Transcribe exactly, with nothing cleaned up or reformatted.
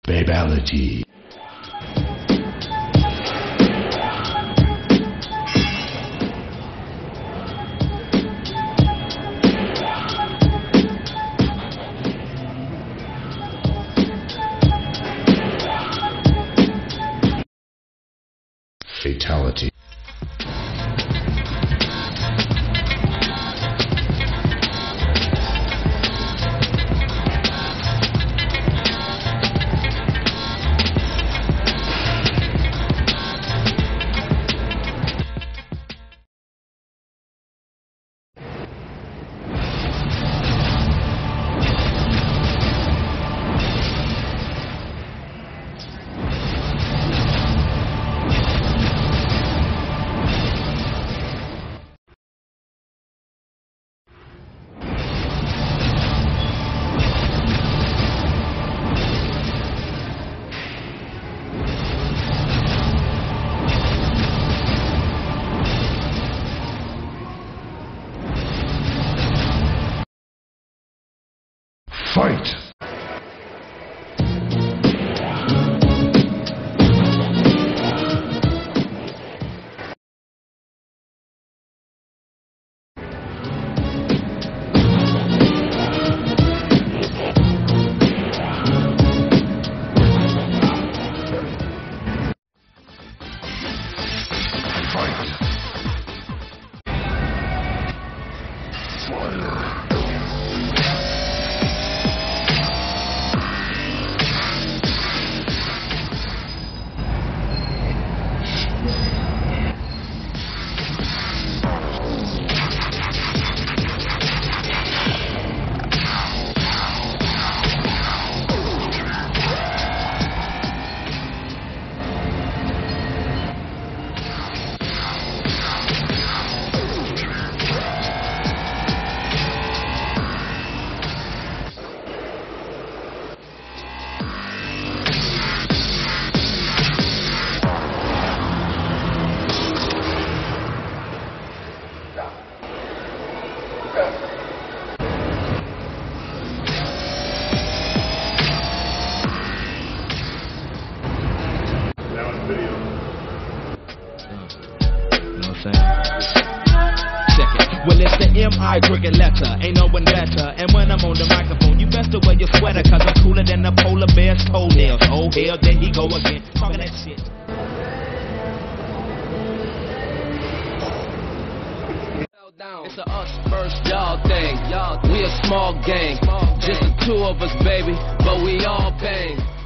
Babality. Fatality. Fight! Check it. Well, it's the M I cricket letter, ain't no one better. And when I'm on the microphone, you best to wear your sweater, cause I'm cooler than the polar bear's toenails. Oh hell, there he go again, talking that shit. It's a us first y'all thing. We a small gang, just the two of us, baby, but we all bang.